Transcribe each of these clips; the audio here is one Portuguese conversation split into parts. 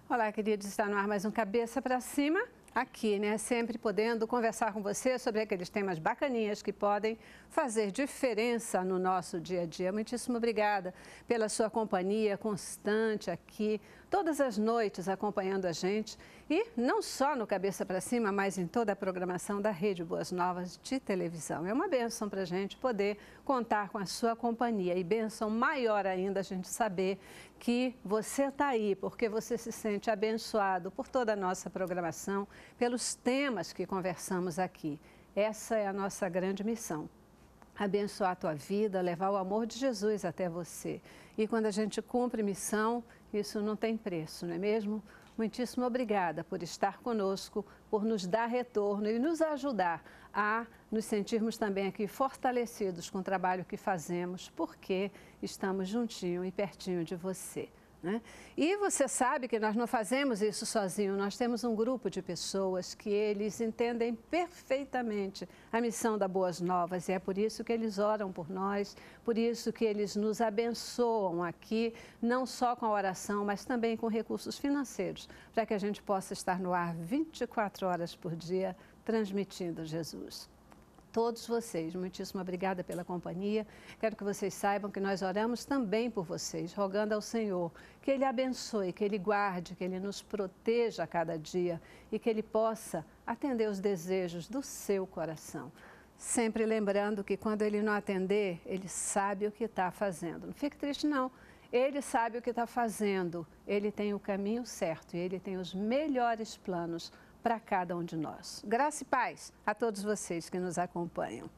Olá, queridos, está no ar mais um Cabeça para Cima, aqui, né? Sempre podendo conversar com você sobre aqueles temas bacaninhas que podem fazer diferença no nosso dia a dia. Muitíssimo obrigada pela sua companhia constante aqui, todas as noites acompanhando a gente. E não só no Cabeça para Cima, mas em toda a programação da Rede Boas Novas de televisão. É uma bênção para a gente poder contar com a sua companhia. E bênção maior ainda a gente saber que você está aí, porque você se sente abençoado por toda a nossa programação, pelos temas que conversamos aqui. Essa é a nossa grande missão. Abençoar a tua vida, levar o amor de Jesus até você. E quando a gente cumpre missão, isso não tem preço, não é mesmo? Muitíssimo obrigada por estar conosco, por nos dar retorno e nos ajudar a nos sentirmos também aqui fortalecidos com o trabalho que fazemos, porque estamos juntinho e pertinho de você, né? E você sabe que nós não fazemos isso sozinho, nós temos um grupo de pessoas que eles entendem perfeitamente a missão da Boas Novas e é por isso que eles oram por nós, por isso que eles nos abençoam aqui, não só com a oração, mas também com recursos financeiros, para que a gente possa estar no ar 24 horas por dia, transmitindo Jesus. Todos vocês, muitíssimo obrigada pela companhia. Quero que vocês saibam que nós oramos também por vocês, rogando ao Senhor que Ele abençoe, que Ele guarde, que Ele nos proteja a cada dia e que Ele possa atender os desejos do seu coração. Sempre lembrando que quando Ele não atender, Ele sabe o que está fazendo. Não fique triste, não. Ele sabe o que está fazendo, Ele tem o caminho certo e Ele tem os melhores planos para cada um de nós. Graça e paz a todos vocês que nos acompanham.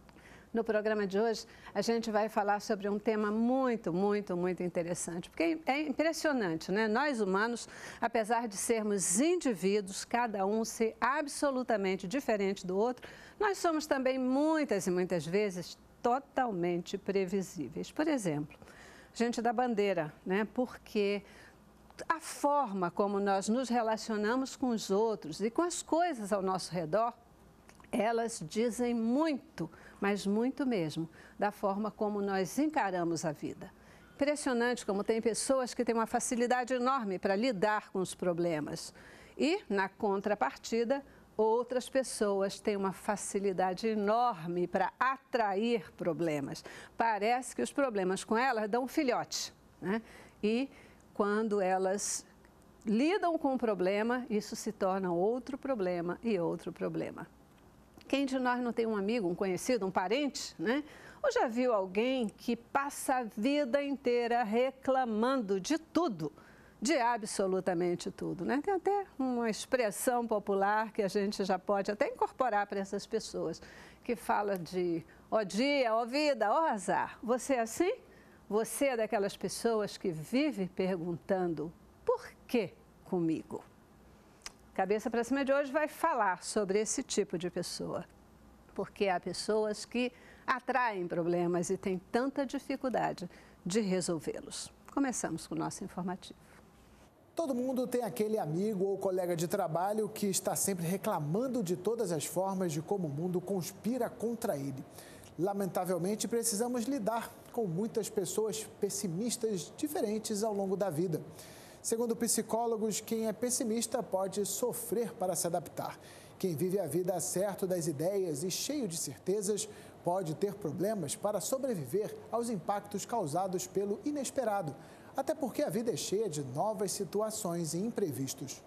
No programa de hoje, a gente vai falar sobre um tema muito interessante, porque é impressionante, né? Nós humanos, apesar de sermos indivíduos, cada um ser absolutamente diferente do outro, nós somos também muitas e muitas vezes totalmente previsíveis. Por exemplo, gente da bandeira, né? Porque a forma como nós nos relacionamos com os outros e com as coisas ao nosso redor, elas dizem muito, mas muito mesmo, da forma como nós encaramos a vida. Impressionante como tem pessoas que têm uma facilidade enorme para lidar com os problemas e, na contrapartida, outras pessoas têm uma facilidade enorme para atrair problemas. Parece que os problemas com elas dão um filhote, né? E quando elas lidam com o problema, isso se torna outro problema e outro problema. Quem de nós não tem um amigo, um conhecido, um parente, né? Ou já viu alguém que passa a vida inteira reclamando de tudo, de absolutamente tudo, né? Tem até uma expressão popular que a gente já pode até incorporar para essas pessoas, que fala de ó dia, ó vida, ó azar. Você é assim? Você é daquelas pessoas que vive perguntando, por que comigo? Cabeça para Cima de hoje vai falar sobre esse tipo de pessoa, porque há pessoas que atraem problemas e têm tanta dificuldade de resolvê-los. Começamos com o nosso informativo. Todo mundo tem aquele amigo ou colega de trabalho que está sempre reclamando de todas as formas de como o mundo conspira contra ele. Lamentavelmente, precisamos lidar com muitas pessoas pessimistas diferentes ao longo da vida. Segundo psicólogos, quem é pessimista pode sofrer para se adaptar. Quem vive a vida certo das ideias e cheio de certezas pode ter problemas para sobreviver aos impactos causados pelo inesperado, até porque a vida é cheia de novas situações e imprevistos.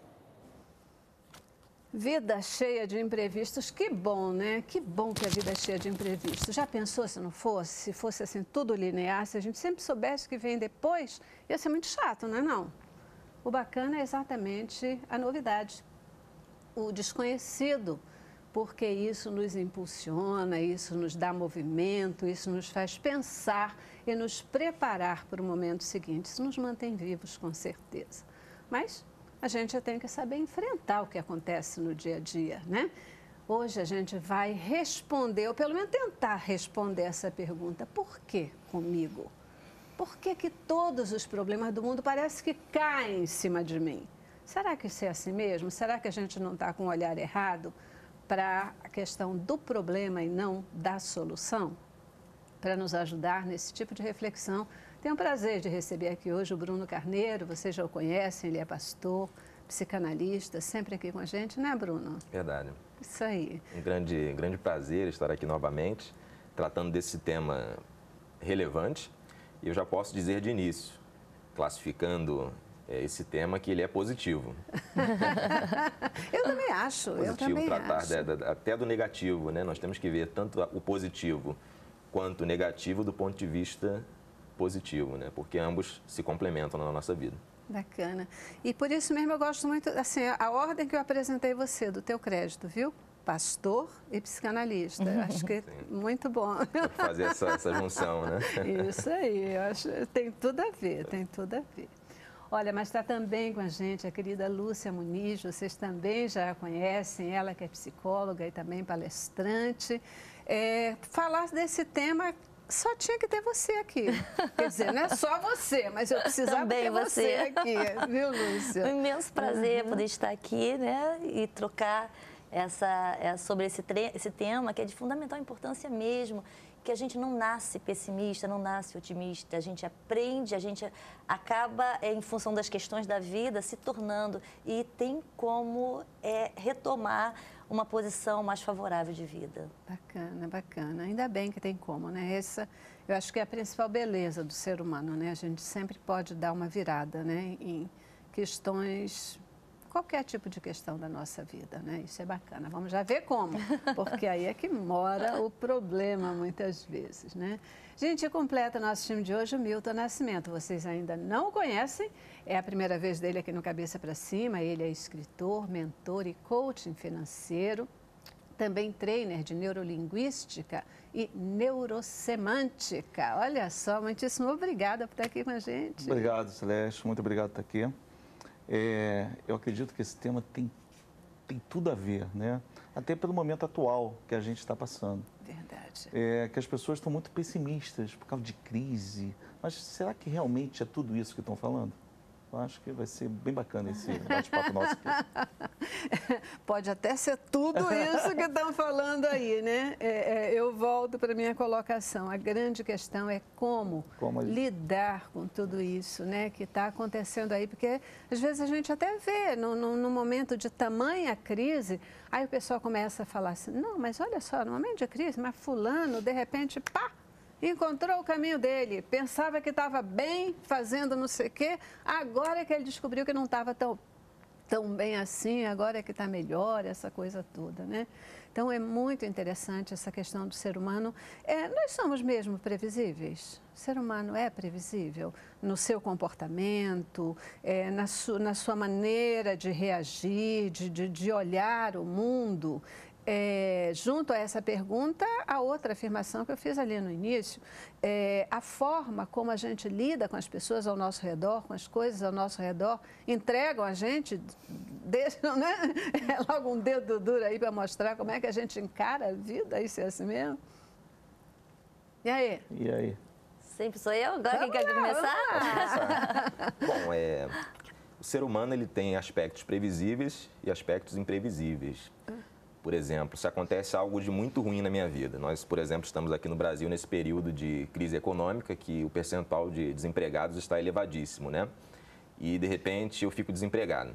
Vida cheia de imprevistos, que bom, né? Que bom que a vida é cheia de imprevistos. Já pensou se não fosse? Se fosse assim tudo linear, se a gente sempre soubesse o que vem depois, ia ser muito chato, não é não? O bacana é exatamente a novidade, o desconhecido, porque isso nos impulsiona, isso nos dá movimento, isso nos faz pensar e nos preparar para o momento seguinte. Isso nos mantém vivos, com certeza. Mas a gente tem que saber enfrentar o que acontece no dia a dia, né? Hoje a gente vai responder, ou pelo menos tentar responder essa pergunta: por que comigo? Por que que todos os problemas do mundo parece que caem em cima de mim? Será que isso é assim mesmo? Será que a gente não está com o olhar errado para a questão do problema e não da solução? para nos ajudar nesse tipo de reflexão. Tenho o prazer de receber aqui hoje o Bruno Carneiro, vocês já o conhecem, ele é pastor, psicanalista, sempre aqui com a gente, né, Bruno? Verdade. Isso aí. Um grande prazer estar aqui novamente, tratando desse tema relevante. E eu já posso dizer de início, classificando esse tema, que ele é positivo. Eu também acho, positivo, tratar até do negativo, né? Nós temos que ver tanto o positivo quanto o negativo do ponto de vista positivo, né? Porque ambos se complementam na nossa vida. Bacana. E por isso mesmo eu gosto muito, assim, a ordem que eu apresentei você, do teu crédito, viu? Pastor e psicanalista. Acho que é muito bom. Fazer essa junção, né? Isso aí, eu acho, tem tudo a ver, tem tudo a ver. Olha, mas está também com a gente a querida Lúcia Muniz, vocês também já a conhecem, ela que é psicóloga e também palestrante. Falar desse tema só tinha que ter você aqui. Quer dizer, não é só você, mas eu precisava também ter você aqui, viu, Lúcia? Um imenso prazer poder estar aqui, né, e trocar sobre esse tema que é de fundamental importância mesmo, que a gente não nasce pessimista, não nasce otimista, a gente aprende, a gente acaba, em função das questões da vida, se tornando e tem como retomar uma posição mais favorável de vida. Bacana, bacana. Ainda bem que tem como, né? Essa, eu acho que é a principal beleza do ser humano, né? A gente sempre pode dar uma virada, né? Em questões, qualquer tipo de questão da nossa vida, né? Isso é bacana. Vamos já ver como, porque aí é que mora o problema muitas vezes, né? Gente, completa nosso time de hoje o Milton Nascimento. Vocês ainda não o conhecem, é a primeira vez dele aqui no Cabeça para Cima. Ele é escritor, mentor e coaching financeiro, também trainer de neurolinguística e neurosemântica. Olha só, muitíssimo obrigada por estar aqui com a gente. Obrigado, Celeste, muito obrigado por estar aqui. Eu acredito que esse tema tem tudo a ver, né? Até pelo momento atual que a gente está passando. Verdade. Que as pessoas estão muito pessimistas por causa de crise. Mas será que realmente é tudo isso que estão falando? Eu acho que vai ser bem bacana esse bate-papo nosso aqui. Pode até ser tudo isso que estão falando aí, né? Eu volto para a minha colocação. A grande questão é como lidar com tudo isso, né? Que está acontecendo aí. Porque às vezes a gente até vê, no momento de tamanha crise, aí o pessoal começa a falar assim, não, mas olha só, no momento de crise, mas fulano, de repente, pá! Encontrou o caminho dele, pensava que estava bem, fazendo não sei o quê, agora é que ele descobriu que não estava tão bem assim, agora é que está melhor, essa coisa toda, né? Então, é muito interessante essa questão do ser humano. Nós somos mesmo previsíveis? O ser humano é previsível no seu comportamento, na sua maneira de reagir, de olhar o mundo. Junto a essa pergunta, a outra afirmação que eu fiz ali no início, a forma como a gente lida com as pessoas ao nosso redor, com as coisas ao nosso redor, entregam a gente, deixam, né? Logo um dedo duro aí para mostrar como é que a gente encara a vida, isso é assim mesmo? E aí? E aí? Sempre sou eu? Agora quem quer começar? Bom, o ser humano ele tem aspectos previsíveis e aspectos imprevisíveis. Por exemplo, se acontece algo de muito ruim na minha vida, nós, por exemplo, estamos aqui no Brasil nesse período de crise econômica, que o percentual de desempregados está elevadíssimo, né? E, de repente, eu fico desempregado.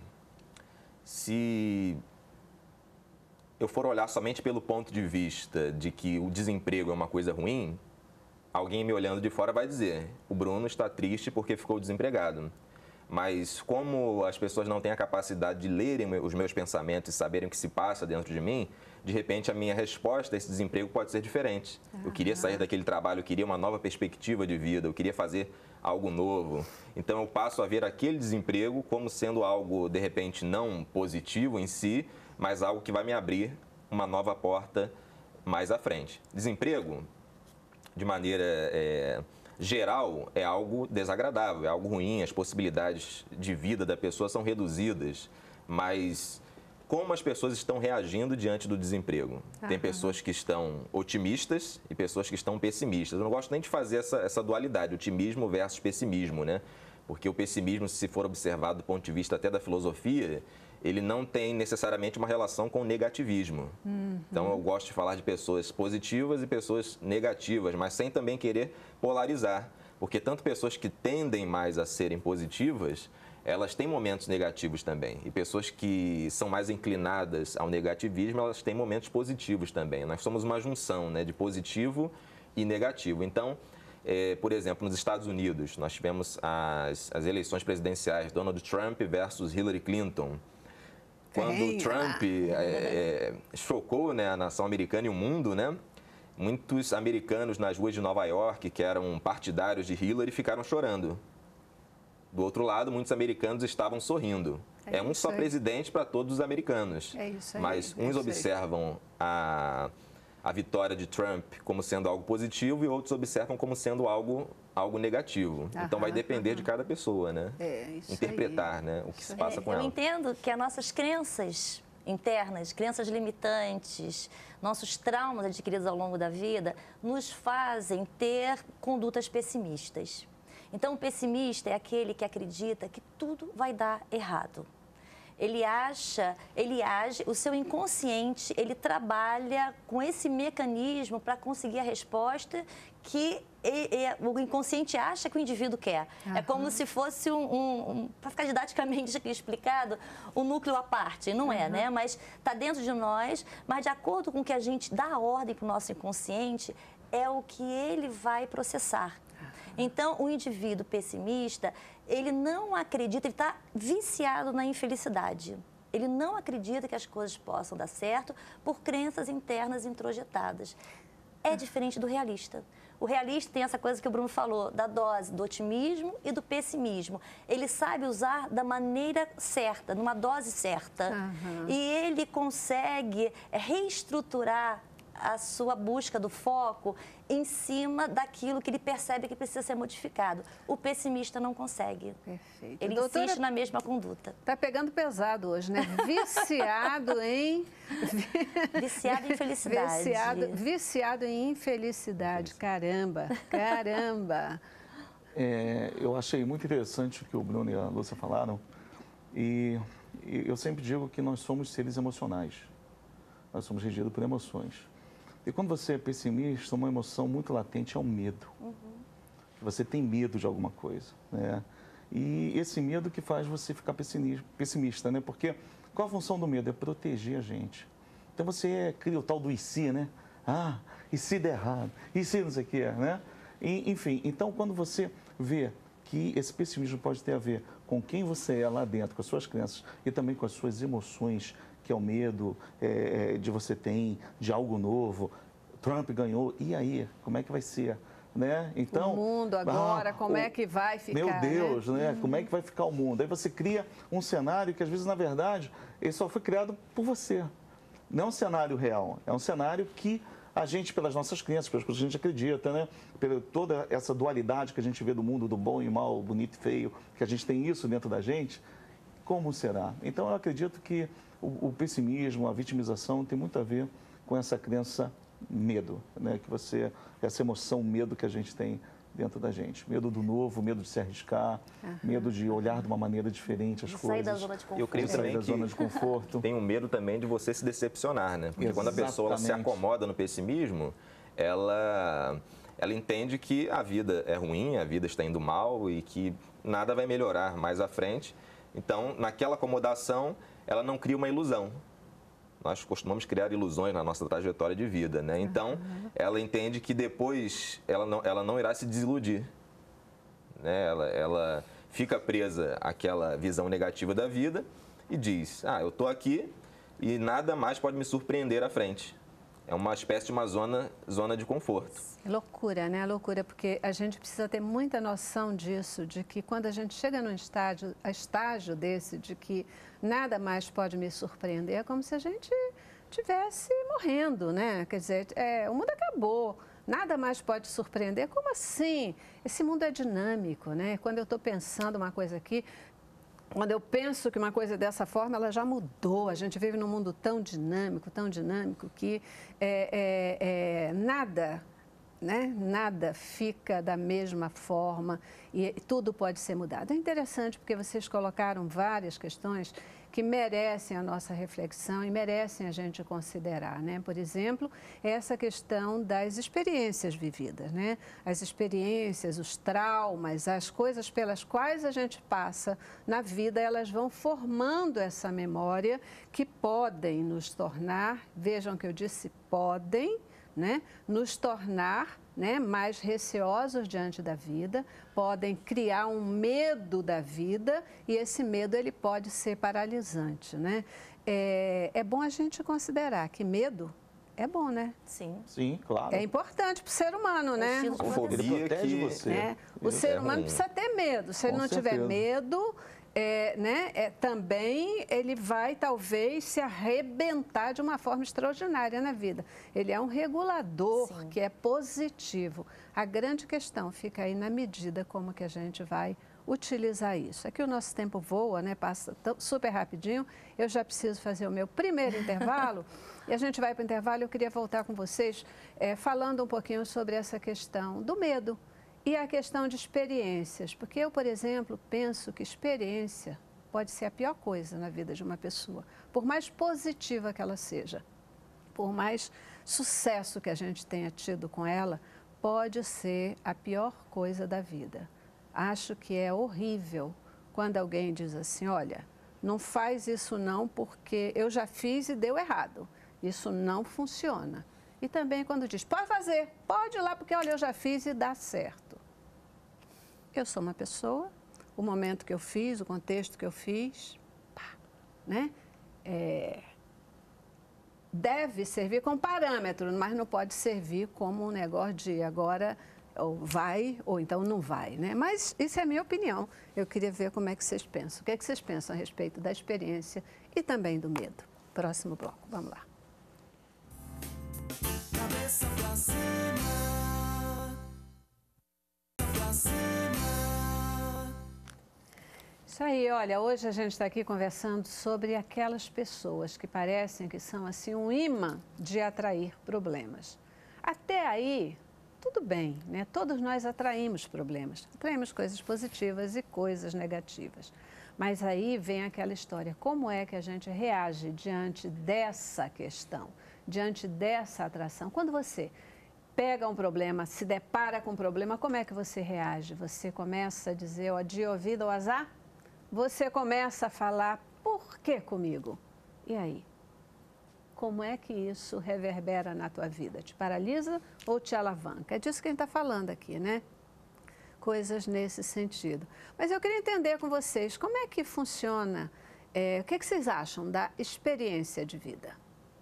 Se eu for olhar somente pelo ponto de vista de que o desemprego é uma coisa ruim, alguém me olhando de fora vai dizer, o Bruno está triste porque ficou desempregado. Mas como as pessoas não têm a capacidade de lerem os meus pensamentos e saberem o que se passa dentro de mim, de repente a minha resposta a esse desemprego pode ser diferente. Eu queria sair daquele trabalho, eu queria uma nova perspectiva de vida, eu queria fazer algo novo. Então eu passo a ver aquele desemprego como sendo algo, de repente, não positivo em si, mas algo que vai me abrir uma nova porta mais à frente. Desemprego, de maneira geral, é algo desagradável, é algo ruim, as possibilidades de vida da pessoa são reduzidas, mas como as pessoas estão reagindo diante do desemprego? Tem pessoas que estão otimistas e pessoas que estão pessimistas. Eu não gosto nem de fazer essa dualidade, otimismo versus pessimismo, né? Porque o pessimismo, se for observado do ponto de vista até da filosofia, ele não tem necessariamente uma relação com o negativismo. Então, eu gosto de falar de pessoas positivas e pessoas negativas, mas sem também querer polarizar. Porque tanto pessoas que tendem mais a serem positivas, elas têm momentos negativos também. E pessoas que são mais inclinadas ao negativismo, elas têm momentos positivos também. Nós somos uma junção, né, de positivo e negativo. Então, por exemplo, nos Estados Unidos, nós tivemos as eleições presidenciais, Donald Trump versus Hillary Clinton. Quando o Trump chocou, né, a nação americana e o mundo, né, muitos americanos nas ruas de Nova York, que eram partidários de Hillary, ficaram chorando. Do outro lado, muitos americanos estavam sorrindo. É um só presidente para todos os americanos. É isso aí. Mas uns observam a vitória de Trump como sendo algo positivo e outros observam como sendo algo negativo. Então, vai depender de cada pessoa, né? Interpretar, né, o que se passa com ela. Eu entendo que as nossas crenças internas, crenças limitantes, nossos traumas adquiridos ao longo da vida, nos fazem ter condutas pessimistas. Então, o pessimista é aquele que acredita que tudo vai dar errado. Ele age, o seu inconsciente, ele trabalha com esse mecanismo para conseguir a resposta que o inconsciente acha que o indivíduo quer. É como se fosse para ficar didaticamente aqui explicado, um núcleo à parte. Não é, né? Mas está dentro de nós, mas de acordo com o que a gente dá a ordem para o nosso inconsciente, é o que ele vai processar. Então, o indivíduo pessimista, ele não acredita, ele está viciado na infelicidade. Ele não acredita que as coisas possam dar certo por crenças internas introjetadas. É diferente do realista. O realista tem essa coisa que o Bruno falou, da dose do otimismo e do pessimismo. Ele sabe usar da maneira certa, numa dose certa. E ele consegue reestruturar a sua busca do foco em cima daquilo que ele percebe que precisa ser modificado. O pessimista não consegue. Perfeito. Ele insiste na mesma conduta. Está pegando pesado hoje, né? Viciado em... Viciado em felicidade. Viciado em infelicidade. Caramba, caramba. Eu achei muito interessante o que o Bruno e a Lúcia falaram. E eu sempre digo que nós somos seres emocionais. Nós somos regidos por emoções. E quando você é pessimista, uma emoção muito latente é o medo. Você tem medo de alguma coisa, né? E esse medo que faz você ficar pessimista, né? Porque qual a função do medo? É proteger a gente. Então você cria o tal do e se, né? E se der errado? E se não sei o que, né? Enfim, então quando você vê que esse pessimismo pode ter a ver com quem você é lá dentro, com as suas crenças e também com as suas emoções, que é o medo de você ter, de algo novo. Trump ganhou, e aí? Como é que vai ser? Né? Então, o mundo agora, como é que vai ficar? Meu Deus, né? Como é que vai ficar o mundo? Aí você cria um cenário que, às vezes, na verdade, ele só foi criado por você. Não é um cenário real, é um cenário que a gente, pelas nossas crenças, pelas coisas que a gente acredita, né? Pela toda essa dualidade que a gente vê do mundo, do bom e mal, bonito e feio, que a gente tem isso dentro da gente, como será? Então, eu acredito que o pessimismo, a vitimização tem muito a ver com essa crença medo, né? Essa emoção, medo que a gente tem dentro da gente. Medo do novo, medo de se arriscar, medo de olhar de uma maneira diferente as coisas. Sair da zona de conforto. Eu creio também da zona de conforto. Tem um medo também de você se decepcionar, né? Porque quando a pessoa ela se acomoda no pessimismo, ela entende que a vida é ruim, a vida está indo mal e que nada vai melhorar mais à frente. Então, naquela acomodação, ela não cria uma ilusão. Nós costumamos criar ilusões na nossa trajetória de vida, né? Então, ela entende que depois ela não irá se desiludir, né? Ela fica presa àquela visão negativa da vida e diz, eu estou aqui e nada mais pode me surpreender à frente. É uma espécie de uma zona de conforto. É loucura, né? Loucura, porque a gente precisa ter muita noção disso, de que quando a gente chega num estágio desse, de que nada mais pode me surpreender, é como se a gente estivesse morrendo, né? Quer dizer, o mundo acabou, nada mais pode surpreender. Como assim? Esse mundo é dinâmico, né? Quando eu estou pensando uma coisa aqui, quando eu penso que uma coisa dessa forma, ela já mudou. A gente vive num mundo tão dinâmico, que nada né? Nada fica da mesma forma e tudo pode ser mudado. É interessante porque vocês colocaram várias questões que merecem a nossa reflexão e merecem a gente considerar, né? Por exemplo, essa questão das experiências vividas, né? As experiências, os traumas, as coisas pelas quais a gente passa na vida, elas vão formando essa memória que podem nos tornar, vejam que eu disse podem, né, nos tornar, né, mais receosos diante da vida, podem criar um medo da vida e esse medo ele pode ser paralisante, né? É bom a gente considerar que medo é bom, né? Sim. Sim, claro. É importante para o ser humano, né? A fobia protege que você. O ser humano ruim. precisa ter medo. Se ele Com não tiver certeza. medo, também ele vai talvez se arrebentar de uma forma extraordinária na vida. Ele é um regulador Sim. que é positivo. A grande questão fica aí na medida como que a gente vai utilizar isso. É que o nosso tempo voa, né? Passa super rapidinho. Eu já preciso fazer o meu primeiro intervalo e a gente vai para o intervalo. Eu queria voltar com vocês falando um pouquinho sobre essa questão do medo. E a questão de experiências, porque eu, por exemplo, penso que experiência pode ser a pior coisa na vida de uma pessoa, por mais positiva que ela seja, por mais sucesso que a gente tenha tido com ela, pode ser a pior coisa da vida. Acho que é horrível quando alguém diz assim, olha, não faz isso não porque eu já fiz e deu errado, isso não funciona. E também quando diz, pode fazer, pode ir lá, porque olha, eu já fiz e dá certo. Eu sou uma pessoa, o momento que eu fiz, o contexto que eu fiz, né? Deve servir como parâmetro, mas não pode servir como um negócio de agora ou vai ou então não vai, né? Mas isso é a minha opinião. Eu queria ver como é que vocês pensam. O que é que vocês pensam a respeito da experiência e também do medo? Próximo bloco, vamos lá. Cabeça pra cima, pra cima. Isso aí, olha, hoje a gente está aqui conversando sobre aquelas pessoas que parecem que são assim um imã de atrair problemas. Até aí, tudo bem, né? Todos nós atraímos problemas, atraímos coisas positivas e coisas negativas. Mas aí vem aquela história, como é que a gente reage diante dessa questão? Diante dessa atração. Quando você pega um problema, se depara com um problema, como é que você reage? Você começa a dizer, ó, de ouvido ao azar? Você começa a falar, por que comigo? E aí? Como é que isso reverbera na tua vida? Te paralisa ou te alavanca? É disso que a gente está falando aqui, né? Coisas nesse sentido. Mas eu queria entender com vocês, como é que funciona, o que vocês acham da experiência de vida?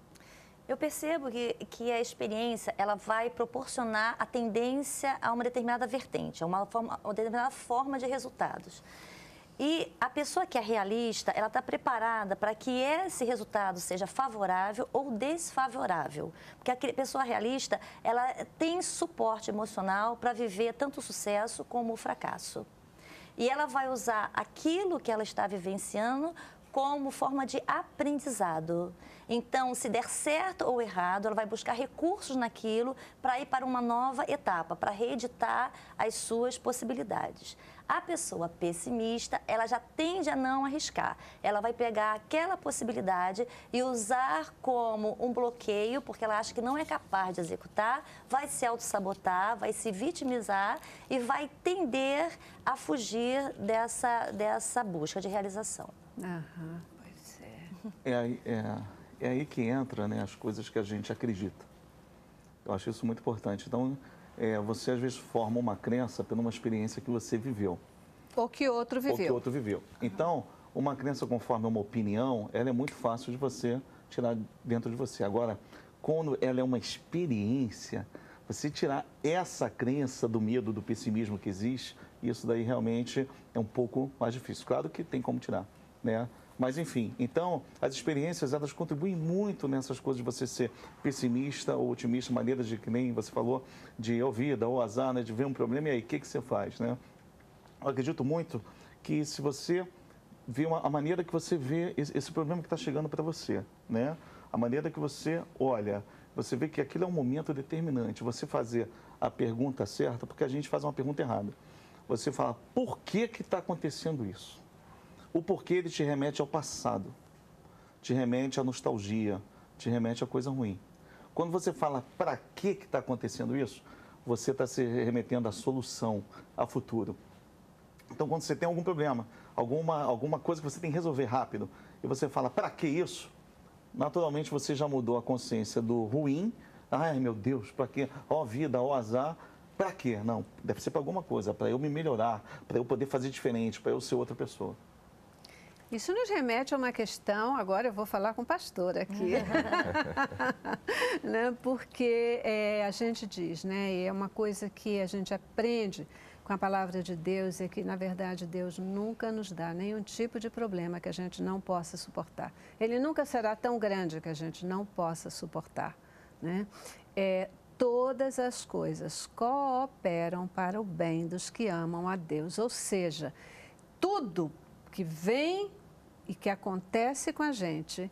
Eu percebo que a experiência ela vai proporcionar a tendência a uma determinada vertente, a uma determinada forma de resultados. E a pessoa que é realista, ela está preparada para que esse resultado seja favorável ou desfavorável. Porque a pessoa realista, ela tem suporte emocional para viver tanto o sucesso como o fracasso. E ela vai usar aquilo que ela está vivenciando como forma de aprendizado. Então, se der certo ou errado, ela vai buscar recursos naquilo para ir para uma nova etapa, para reeditar as suas possibilidades. A pessoa pessimista, ela já tende a não arriscar. Ela vai pegar aquela possibilidade e usar como um bloqueio, porque ela acha que não é capaz de executar, vai se autossabotar, vai se vitimizar e vai tender a fugir dessa busca de realização. Aham, pois é. É aí que entra, né, as coisas que a gente acredita. Eu acho isso muito importante. Então, você às vezes forma uma crença por uma experiência que você viveu. Ou que outro viveu. Ou que outro viveu. Então, uma crença conforme uma opinião, ela é muito fácil de você tirar dentro de você. Agora, quando ela é uma experiência, você tirar essa crença do medo, do pessimismo que existe, isso daí realmente é um pouco mais difícil. Claro que tem como tirar, né? Mas, enfim, então, as experiências, elas contribuem muito nessas coisas de você ser pessimista ou otimista, maneiras de, que nem você falou, de ouvida ou azar, né, de ver um problema, e aí, o que você faz, né? Eu acredito muito que se você vê a maneira que você vê esse problema que está chegando para você, né? A maneira que você olha, você vê que aquilo é um momento determinante, você fazer a pergunta certa, porque a gente faz uma pergunta errada. Você fala, por que está acontecendo isso? O porquê ele te remete ao passado, te remete à nostalgia, te remete a coisa ruim. Quando você fala, para que está acontecendo isso? Você está se remetendo à solução, a futuro. Então, quando você tem algum problema, alguma coisa que você tem que resolver rápido, e você fala, para que isso? Naturalmente, você já mudou a consciência do ruim. Ai, meu Deus, para quê? Ó vida, ó azar. Para quê? Não, deve ser para alguma coisa, para eu me melhorar, para eu poder fazer diferente, para eu ser outra pessoa. Isso nos remete a uma questão, agora eu vou falar com o pastor aqui, né? Porque a gente diz, né? E é uma coisa que a gente aprende com a palavra de Deus, é que, na verdade, Deus nunca nos dá nenhum tipo de problema que a gente não possa suportar. Ele nunca será tão grande que a gente não possa suportar, né? Todas as coisas cooperam para o bem dos que amam a Deus, ou seja, tudo que vem e que acontece com a gente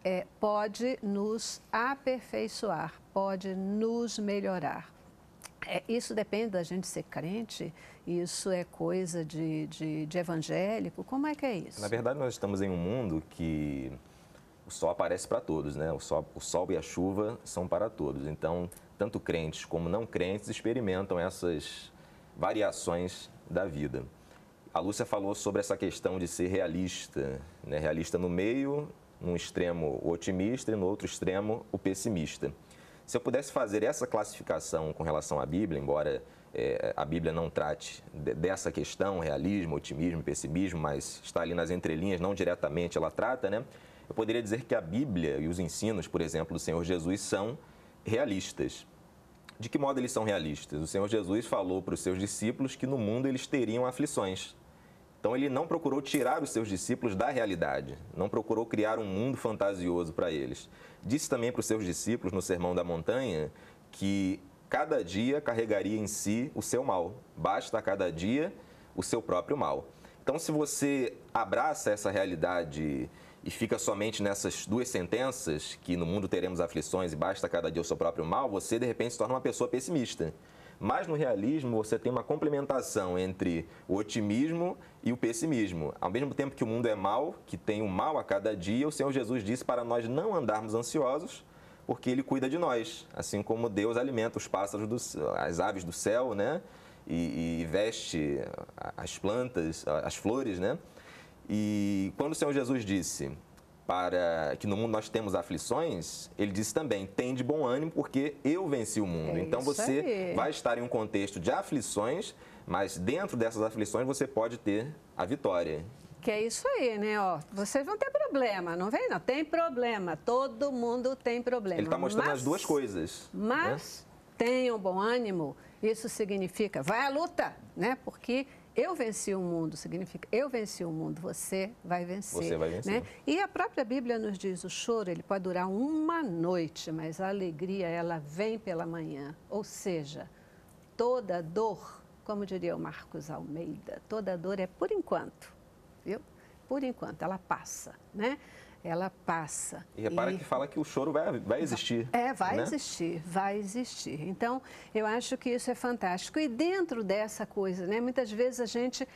pode nos aperfeiçoar, pode nos melhorar. Isso depende da gente ser crente? Isso é coisa de evangélico? Como é que é isso? Na verdade, nós estamos em um mundo que o sol aparece para todos, né? O sol e a chuva são para todos. Então, tanto crentes como não crentes experimentam essas variações da vida. A Lúcia falou sobre essa questão de ser realista, né? Realista no meio, num extremo o otimista e no outro extremo o pessimista. Se eu pudesse fazer essa classificação com relação à Bíblia, embora a Bíblia não trate dessa questão, realismo, otimismo, pessimismo, mas está ali nas entrelinhas, não diretamente ela trata, né? Eu poderia dizer que a Bíblia e os ensinos, por exemplo, do Senhor Jesus são realistas. De que modo eles são realistas? O Senhor Jesus falou para os seus discípulos que no mundo eles teriam aflições. Então, ele não procurou tirar os seus discípulos da realidade, não procurou criar um mundo fantasioso para eles. Disse também para os seus discípulos, no Sermão da Montanha, que cada dia carregaria em si o seu mal. Basta a cada dia o seu próprio mal. Então, se você abraça essa realidade e fica somente nessas duas sentenças, que no mundo teremos aflições e basta a cada dia o seu próprio mal, você, de repente, se torna uma pessoa pessimista. Mas no realismo você tem uma complementação entre o otimismo e o pessimismo. Ao mesmo tempo que o mundo é mau, que tem o mal a cada dia, o Senhor Jesus disse para nós não andarmos ansiosos, porque Ele cuida de nós. Assim como Deus alimenta os pássaros, as aves do céu, né? E veste as plantas, as flores, né? E quando o Senhor Jesus disse para que no mundo nós temos aflições, ele disse também, tem de bom ânimo porque eu venci o mundo. Então você vai estar em um contexto de aflições, mas dentro dessas aflições você pode ter a vitória. Que é isso aí, né? Ó, vocês vão ter problema, não vem? Não, tem problema, todo mundo tem problema. Ele está mostrando as duas coisas. Mas tenham bom ânimo, isso significa, vai à luta, né? Porque eu venci o mundo, significa eu venci o mundo, você vai vencer. Você vai vencer. Né? E a própria Bíblia nos diz, o choro ele pode durar uma noite, mas a alegria ela vem pela manhã. Ou seja, toda dor, como diria o Marcos Almeida, toda dor é por enquanto, viu? Por enquanto, ela passa, né? Ela passa. E repara que fala que o choro vai existir. Vai existir, vai existir. Então, eu acho que isso é fantástico. E dentro dessa coisa, né, muitas vezes a gente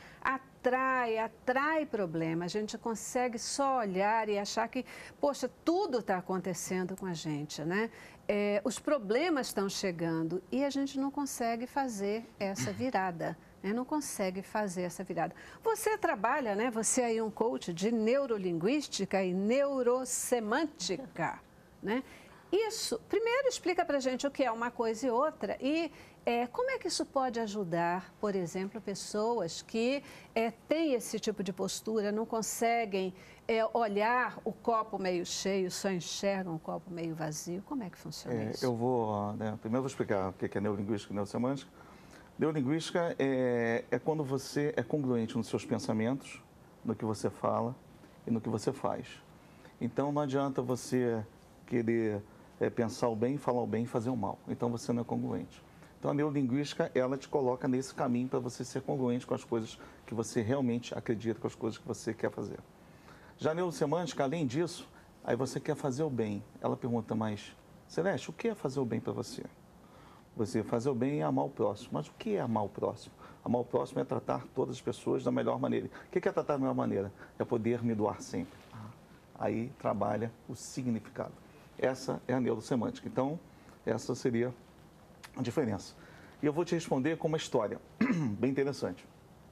atrai problema, a gente consegue só olhar e achar que, poxa, tudo está acontecendo com a gente, né? Os problemas estão chegando e a gente não consegue fazer essa virada. Não consegue fazer essa virada. Você trabalha, né? Você é aí um coach de neurolinguística e neurosemântica, né? Isso, primeiro explica pra gente o que é uma coisa e outra e como é que isso pode ajudar, por exemplo, pessoas que têm esse tipo de postura, não conseguem olhar o copo meio cheio, só enxergam o copo meio vazio. Como é que funciona isso? Eu vou, primeiro vou explicar o que é neurolinguística e neurosemântica. Neurolinguística é quando você é congruente nos seus pensamentos, no que você fala e no que você faz. Então, não adianta você querer pensar o bem, falar o bem e fazer o mal. Então, você não é congruente. Então, a neurolinguística, ela te coloca nesse caminho para você ser congruente com as coisas que você realmente acredita, com as coisas que você quer fazer. Já a neurosemântica, além disso, aí você quer fazer o bem. Ela pergunta, mas, Celeste, o que é fazer o bem para você? Você fazer o bem e amar o próximo. Mas o que é amar o próximo? Amar o próximo é tratar todas as pessoas da melhor maneira. O que é tratar da melhor maneira? É poder me doar sempre. Aí trabalha o significado. Essa é a neurosemântica. Então, essa seria a diferença. E eu vou te responder com uma história bem interessante.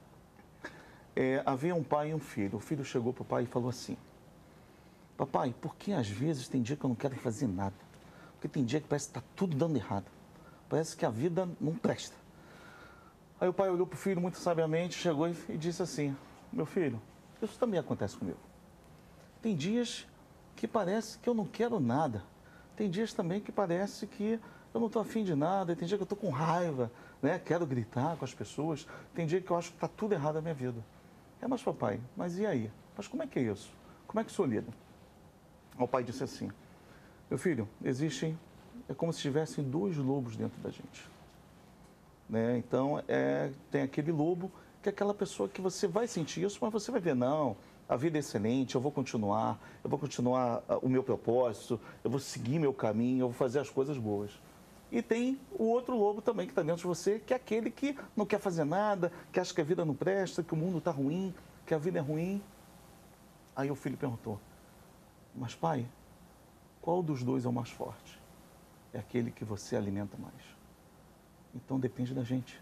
Havia um pai e um filho. O filho chegou para o pai e falou assim: papai, por que às vezes tem dia que eu não quero fazer nada? Porque tem dia que parece que está tudo dando errado. Parece que a vida não presta. Aí o pai olhou para o filho muito sabiamente, chegou e disse assim: meu filho, isso também acontece comigo. Tem dias que parece que eu não quero nada. Tem dias também que parece que eu não estou afim de nada. Tem dia que eu estou com raiva, né? Quero gritar com as pessoas. Tem dia que eu acho que está tudo errado na minha vida. Mas papai, mas e aí? Mas como é que é isso? Como é que o senhor lida? O pai disse assim: meu filho, é como se tivessem dois lobos dentro da gente. Né? Então, tem aquele lobo que é aquela pessoa que você vai sentir isso, mas você vai ver, não, a vida é excelente, eu vou continuar o meu propósito, eu vou seguir meu caminho, eu vou fazer as coisas boas. E tem o outro lobo também que está dentro de você, que é aquele que não quer fazer nada, que acha que a vida não presta, que o mundo está ruim, que a vida é ruim. Aí o filho perguntou: mas pai, qual dos dois é o mais forte? É aquele que você alimenta mais. Então depende da gente.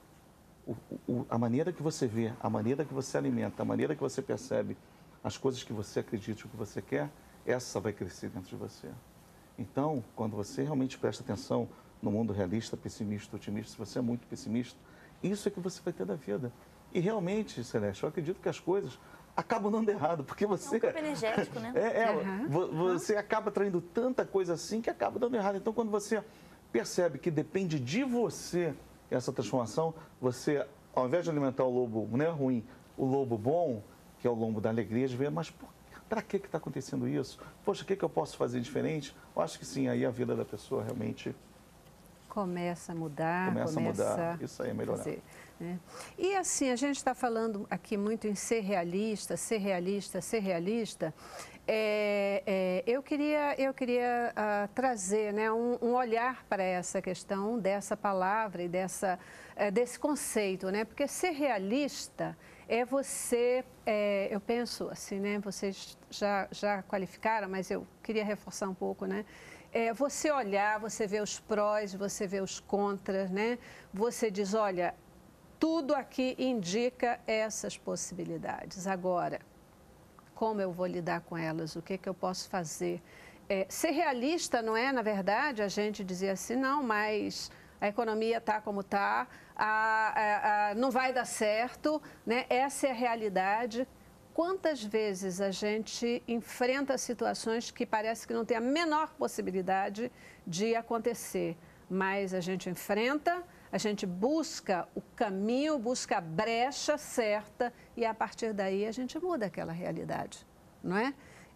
A maneira que você vê, a maneira que você alimenta, a maneira que você percebe as coisas que você acredita, o que você quer, essa vai crescer dentro de você. Então, quando você realmente presta atenção no mundo realista, pessimista, otimista, se você é muito pessimista, isso é que você vai ter da vida. E realmente, Celeste, eu acredito que as coisas acabam dando errado, porque você... É um campo energético, né? Você acaba traindo tanta coisa assim que acaba dando errado. Então, quando você percebe que depende de você essa transformação, você, ao invés de alimentar o lobo, né, ruim, o lobo bom, que é o lobo da alegria, de ver, mas para que está acontecendo isso? Poxa, o que eu posso fazer diferente? Eu acho que sim, aí a vida da pessoa realmente... Começa a mudar. Começa a mudar, isso aí é melhorar. Fazer, né? E assim, a gente está falando aqui muito em ser realista, ser realista, ser realista. Eu queria trazer, né, um olhar para essa questão dessa palavra e desse conceito, né? Porque ser realista é você, eu penso assim, né? Vocês já qualificaram, mas eu queria reforçar um pouco, né? Você olhar, você vê os prós, você vê os contras, né? Você diz, olha, tudo aqui indica essas possibilidades. Agora, como eu vou lidar com elas? O que eu posso fazer? Ser realista não é, na verdade, a gente dizer assim, não, mas a economia está como está, não vai dar certo, né? Essa é a realidade. Quantas vezes a gente enfrenta situações que parece que não tem a menor possibilidade de acontecer, mas a gente enfrenta, a gente busca o caminho, busca a brecha certa e a partir daí a gente muda aquela realidade, não é?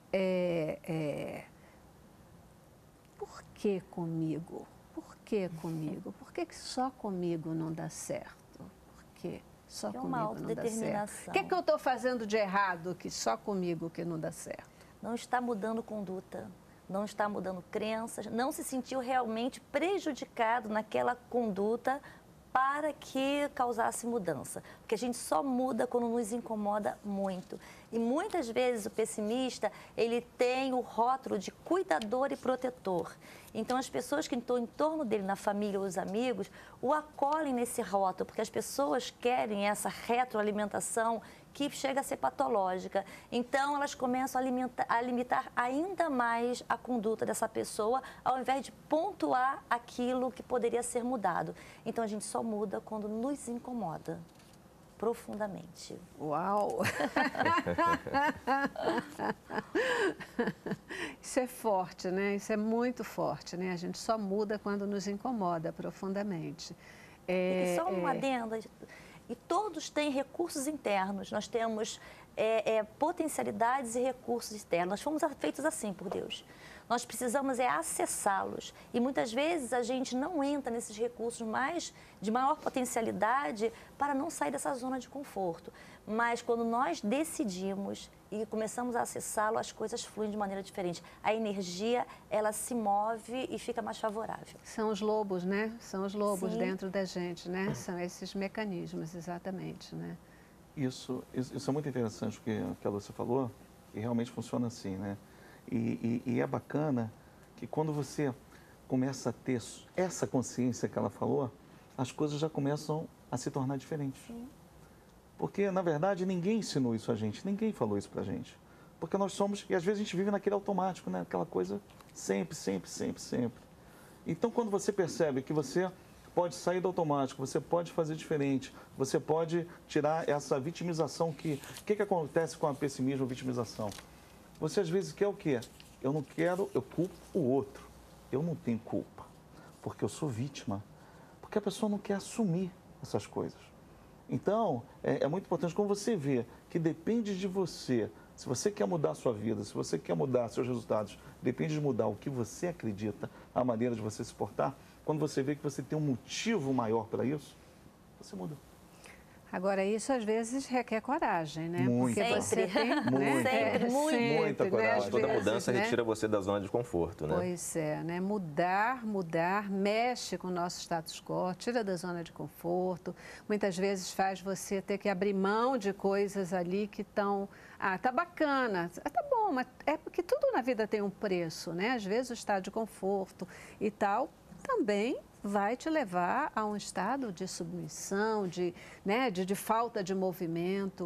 Por que comigo? Por que comigo? Por que só comigo não dá certo? Por quê? Só comigo não dá certo. O que eu estou fazendo de errado que só comigo que não dá certo? Não está mudando conduta, não está mudando crenças, não se sentiu realmente prejudicado naquela conduta para que causasse mudança. Porque a gente só muda quando nos incomoda muito. E muitas vezes o pessimista, ele tem o rótulo de cuidador e protetor. Então, as pessoas que estão em torno dele, na família ou os amigos, o acolhem nesse rótulo, porque as pessoas querem essa retroalimentação que chega a ser patológica. Então, elas começam a limitar ainda mais a conduta dessa pessoa, ao invés de pontuar aquilo que poderia ser mudado. Então, a gente só muda quando nos incomoda profundamente. Uau! Isso é forte, né? Isso é muito forte, né? A gente só muda quando nos incomoda profundamente. E só um adendo, e todos têm recursos internos, nós temos potencialidades e recursos externos. Nós fomos feitos assim por Deus. Nós precisamos acessá-los. E muitas vezes a gente não entra nesses recursos de maior potencialidade para não sair dessa zona de conforto. Mas quando nós decidimos e começamos a acessá-lo, as coisas fluem de maneira diferente. A energia, ela se move e fica mais favorável. São os lobos, né? São os lobos Sim. dentro da gente, né? São esses mecanismos, exatamente, né? Isso é muito interessante o que a Lúcia falou, e realmente funciona assim, né? E é bacana que quando você começa a ter essa consciência que ela falou, as coisas já começam a se tornar diferentes. Sim. Porque, na verdade, ninguém ensinou isso a gente, ninguém falou isso pra gente. Porque nós somos, e às vezes a gente vive naquele automático, né? Aquela coisa sempre, sempre, sempre, sempre. Então, quando você percebe que você pode sair do automático, você pode fazer diferente, você pode tirar essa vitimização que acontece com a pessimismo, a vitimização? Você às vezes quer o quê? Eu não quero, eu culpo o outro. Eu não tenho culpa, porque eu sou vítima. Porque a pessoa não quer assumir essas coisas. Então, é muito importante quando você vê que depende de você, se você quer mudar a sua vida, se você quer mudar seus resultados, depende de mudar o que você acredita, a maneira de você se portar. Quando você vê que você tem um motivo maior para isso, você muda. Agora, isso às vezes requer coragem, né? Muito. Porque você tem, né? Sempre, muita coragem. Às Toda vezes, mudança né? retira você da zona de conforto, né? Pois é, né? Mudar, mexe com o nosso status quo, tira da zona de conforto. Muitas vezes faz você ter que abrir mão de coisas ali que estão... Ah, tá bacana, tá bom, mas é porque tudo na vida tem um preço, né? Às vezes o estado de conforto e tal também vai te levar a um estado de submissão, de falta de movimento.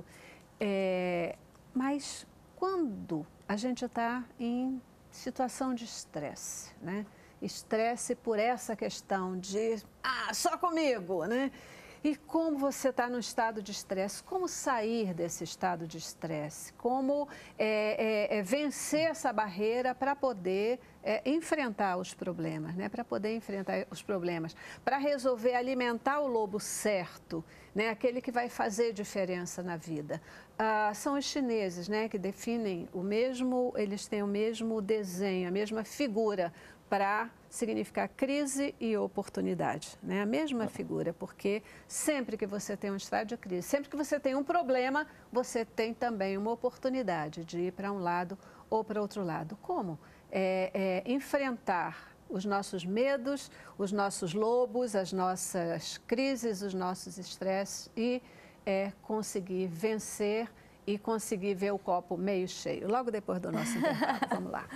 Mas quando a gente está em situação de estresse, né? Estresse por essa questão de, só comigo, né? E como você está no estado de estresse, como sair desse estado de estresse? Como vencer essa barreira para poder enfrentar os problemas, né? Para poder enfrentar os problemas, para resolver alimentar o lobo certo, né? Aquele que vai fazer diferença na vida. São os chineses, né? Que definem eles têm o mesmo desenho, a mesma figura para significar crise e oportunidade, né? A mesma figura, porque sempre que você tem um estado de crise, sempre que você tem um problema, você tem também uma oportunidade de ir para um lado ou para outro lado. Como? Enfrentar os nossos medos, os nossos lobos, as nossas crises, os nossos estresses e conseguir vencer e conseguir ver o copo meio cheio. Logo depois do nosso intervalo. Vamos lá.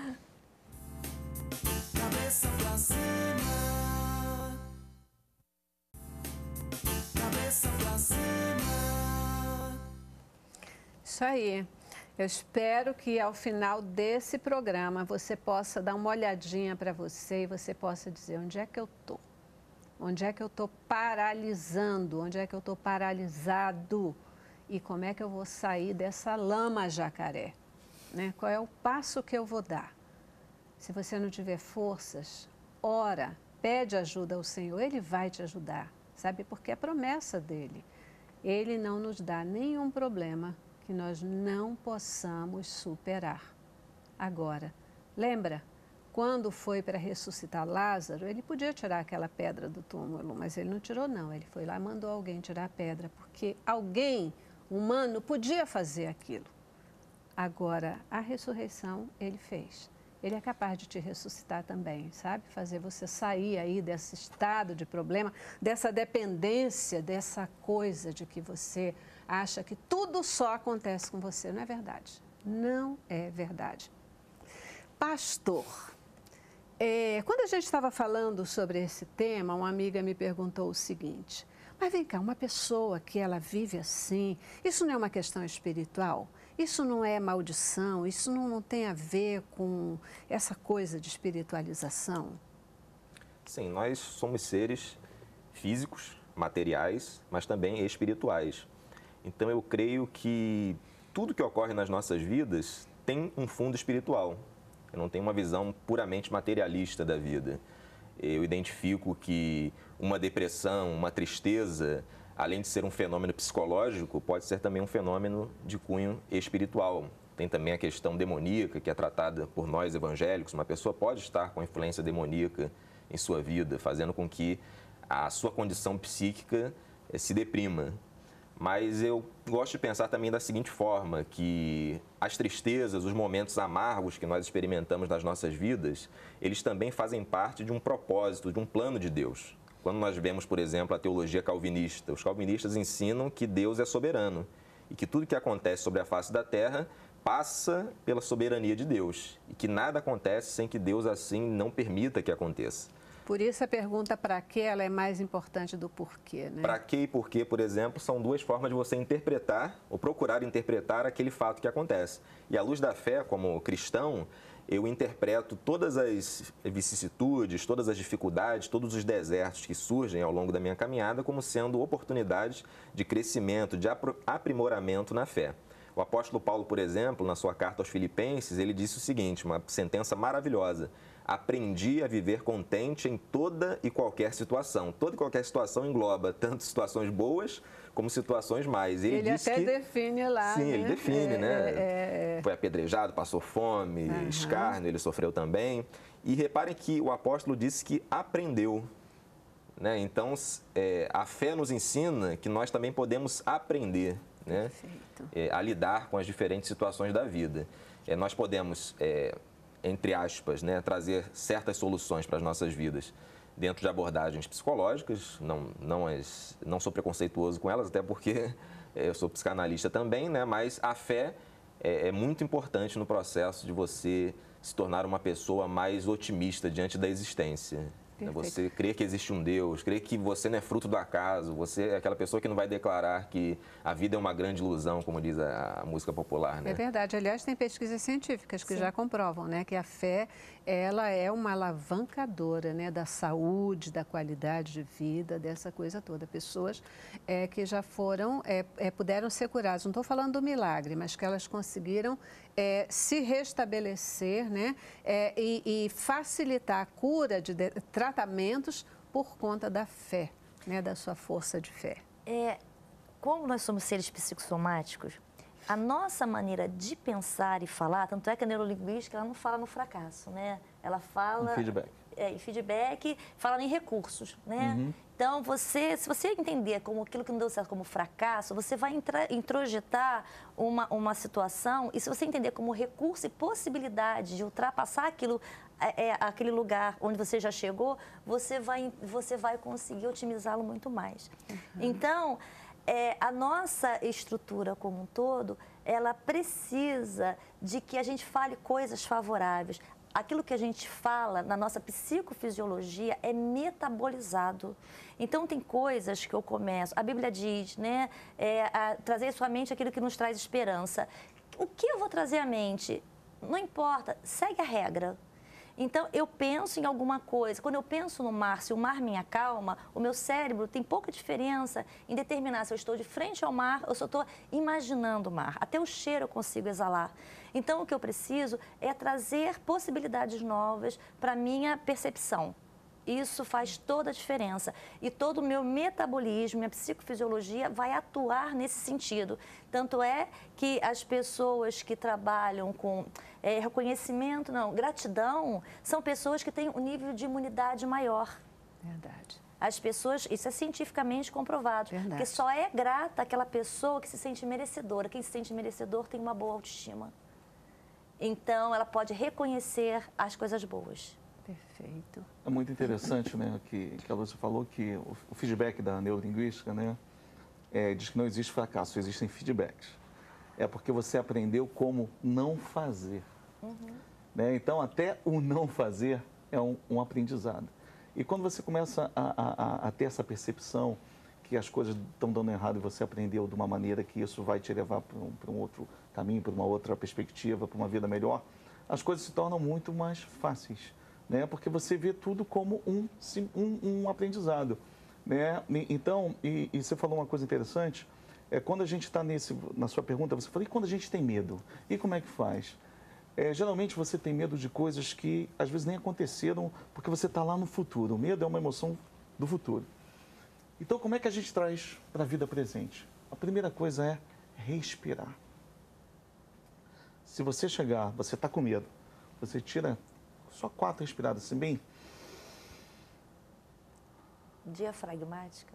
Cabeça pra cima. Cabeça pra cima. Isso aí. Eu espero que ao final desse programa você possa dar uma olhadinha para você e você possa dizer onde é que eu estou. Onde é que eu estou paralisando? Onde é que eu estou paralisado? E como é que eu vou sair dessa lama jacaré? Né? Qual é o passo que eu vou dar? Se você não tiver forças, ora, pede ajuda ao Senhor, Ele vai te ajudar, sabe? Porque é promessa dEle. Ele não nos dá nenhum problema que nós não possamos superar. Agora, lembra, quando foi para ressuscitar Lázaro, ele podia tirar aquela pedra do túmulo, mas ele não tirou não, ele foi lá e mandou alguém tirar a pedra, porque alguém humano podia fazer aquilo. Agora, a ressurreição ele fez. Ele é capaz de te ressuscitar também, sabe? Fazer você sair aí desse estado de problema, dessa dependência, dessa coisa de que você acha que tudo só acontece com você. Não é verdade. Não é verdade. Pastor, quando a gente estava falando sobre esse tema, uma amiga me perguntou o seguinte: mas vem cá, uma pessoa que ela vive assim, isso não é uma questão espiritual? Isso não é maldição? Isso não tem a ver com essa coisa de espiritualização? Sim, nós somos seres físicos, materiais, mas também espirituais. Então eu creio que tudo que ocorre nas nossas vidas tem um fundo espiritual. Eu não tenho uma visão puramente materialista da vida. Eu identifico que uma depressão, uma tristeza, além de ser um fenômeno psicológico, pode ser também um fenômeno de cunho espiritual. Tem também a questão demoníaca, que é tratada por nós evangélicos. Uma pessoa pode estar com influência demoníaca em sua vida, fazendo com que a sua condição psíquica se deprima. Mas eu gosto de pensar também da seguinte forma, que as tristezas, os momentos amargos que nós experimentamos nas nossas vidas, eles também fazem parte de um propósito, de um plano de Deus. Quando nós vemos, por exemplo, a teologia calvinista, os calvinistas ensinam que Deus é soberano e que tudo que acontece sobre a face da terra passa pela soberania de Deus e que nada acontece sem que Deus assim não permita que aconteça. Por isso a pergunta para quê ela é mais importante do porquê, né? Para quê e porquê, por exemplo, são duas formas de você interpretar ou procurar interpretar aquele fato que acontece. E à luz da fé, como cristão, eu interpreto todas as vicissitudes, todas as dificuldades, todos os desertos que surgem ao longo da minha caminhada como sendo oportunidades de crescimento, de aprimoramento na fé. O apóstolo Paulo, por exemplo, na sua carta aos Filipenses, ele disse o seguinte, uma sentença maravilhosa: aprendi a viver contente em toda e qualquer situação. Toda e qualquer situação engloba tanto situações boas como situações más. Ele até define lá, sim, né? Ele define, né? Foi apedrejado, passou fome, escárnio, ele sofreu também. E reparem que o apóstolo disse que aprendeu. Né? Então, a fé nos ensina que nós também podemos aprender, né? A lidar com as diferentes situações da vida. Nós podemos, entre aspas, né, trazer certas soluções para as nossas vidas dentro de abordagens psicológicas, não sou preconceituoso com elas, até porque eu sou psicanalista também, né? Mas a fé é muito importante no processo de você se tornar uma pessoa mais otimista diante da existência. Perfeito. Você crer que existe um Deus, crer que você não é fruto do acaso, você é aquela pessoa que não vai declarar que a vida é uma grande ilusão, como diz a música popular, né? É verdade. Aliás, tem pesquisas científicas que já comprovam, né, que a fé, ela é uma alavancadora, né, da saúde, da qualidade de vida, dessa coisa toda. Pessoas que já foram, puderam ser curadas. Não estou falando do milagre, mas que elas conseguiram se restabelecer, né, e facilitar a cura de tratamentos por conta da fé, né, da sua força de fé. Como nós somos seres psicossomáticos, a nossa maneira de pensar e falar, tanto é que a neurolinguística ela não fala no fracasso, né? Ela fala... Em feedback. Em feedback, fala em recursos, né? Então, se você entender como aquilo que não deu certo como fracasso, você vai introjetar uma situação, e se você entender como recurso e possibilidade de ultrapassar aquele lugar onde você já chegou, você vai conseguir otimizá-lo muito mais. Então, a nossa estrutura como um todo, ela precisa de que a gente fale coisas favoráveis. Aquilo que a gente fala na nossa psicofisiologia é metabolizado. Então, tem coisas que eu começo, a Bíblia diz, né, trazer à sua mente aquilo que nos traz esperança. O que eu vou trazer à mente? Não importa, segue a regra. Então, eu penso em alguma coisa. Quando eu penso no mar, se o mar me acalma, o meu cérebro tem pouca diferença em determinar se eu estou de frente ao mar ou se eu estou imaginando o mar. Até o cheiro eu consigo exalar. Então, o que eu preciso é trazer possibilidades novas para a minha percepção. Isso faz toda a diferença. E todo o meu metabolismo, minha psicofisiologia vai atuar nesse sentido. Tanto é que as pessoas que trabalham com reconhecimento, gratidão, são pessoas que têm um nível de imunidade maior. Verdade. As pessoas, isso é cientificamente comprovado. Verdade. Porque só é grata aquela pessoa que se sente merecedora. Quem se sente merecedor tem uma boa autoestima. Então, ela pode reconhecer as coisas boas. Perfeito. É muito interessante, né, que a Lúcia falou que o feedback da neurolinguística, né, diz que não existe fracasso, existem feedbacks. É porque você aprendeu como não fazer. Né? Então, até o não fazer é um aprendizado. E quando você começa a ter essa percepção que as coisas estão dando errado e você aprendeu de uma maneira que isso vai te levar para um outro caminho, para uma outra perspectiva, para uma vida melhor, as coisas se tornam muito mais fáceis. Né? Porque você vê tudo como um aprendizado. Né? Então, e você falou uma coisa interessante, quando a gente está na sua pergunta, você falou, e quando a gente tem medo? E como é que faz? Geralmente você tem medo de coisas que às vezes nem aconteceram, porque você está lá no futuro. O medo é uma emoção do futuro. Então, como é que a gente traz para a vida presente? A primeira coisa é respirar. Se você chegar, você está com medo, você tira só 4 respiradas assim, bem... Diafragmática.